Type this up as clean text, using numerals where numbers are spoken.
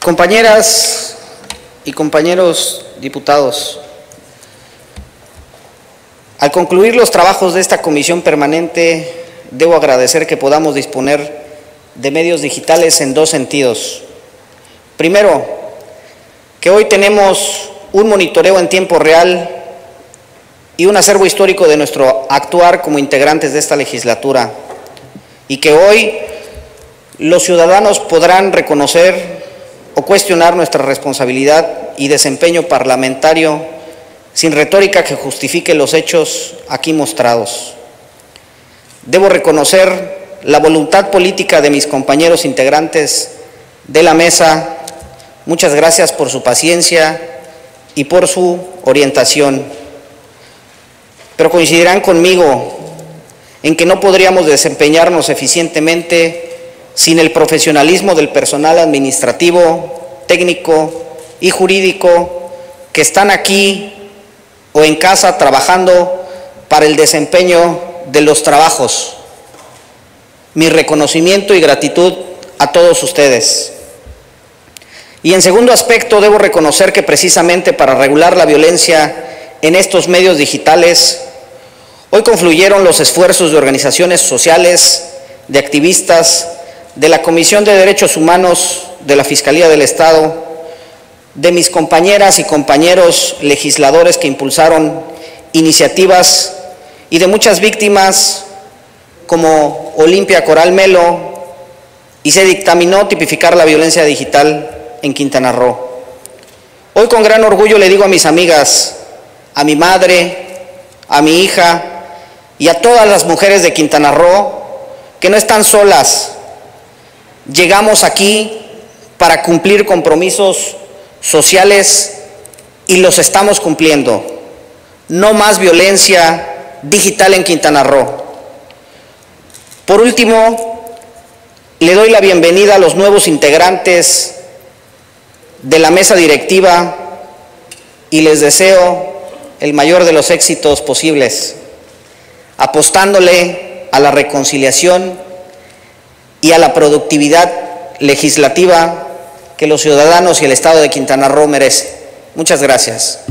Compañeras y compañeros diputados, al concluir los trabajos de esta comisión permanente, debo agradecer que podamos disponer de medios digitales en dos sentidos. Primero, que hoy tenemos un monitoreo en tiempo real y un acervo histórico de nuestro actuar como integrantes de esta legislatura, y que hoy los ciudadanos podrán reconocer o cuestionar nuestra responsabilidad y desempeño parlamentario sin retórica que justifique los hechos aquí mostrados. Debo reconocer la voluntad política de mis compañeros integrantes de la mesa. Muchas gracias por su paciencia y por su orientación. Pero coincidirán conmigo en que no podríamos desempeñarnos eficientemente sin el profesionalismo del personal administrativo, técnico y jurídico que están aquí o en casa trabajando para el desempeño de los trabajos. Mi reconocimiento y gratitud a todos ustedes. Y en segundo aspecto, debo reconocer que precisamente para regular la violencia en estos medios digitales, hoy confluyeron los esfuerzos de organizaciones sociales, de activistas, de la Comisión de Derechos Humanos de la Fiscalía del Estado, de mis compañeras y compañeros legisladores que impulsaron iniciativas y de muchas víctimas como Olimpia Coral Melo, y se dictaminó tipificar la violencia digital en Quintana Roo. Hoy con gran orgullo le digo a mis amigas, a mi madre, a mi hija y a todas las mujeres de Quintana Roo que no están solas. Llegamos aquí para cumplir compromisos sociales y los estamos cumpliendo. No más violencia digital en Quintana Roo. Por último, le doy la bienvenida a los nuevos integrantes de la mesa directiva y les deseo el mayor de los éxitos posibles, apostándole a la reconciliación y a la productividad legislativa que los ciudadanos y el Estado de Quintana Roo merecen. Muchas gracias.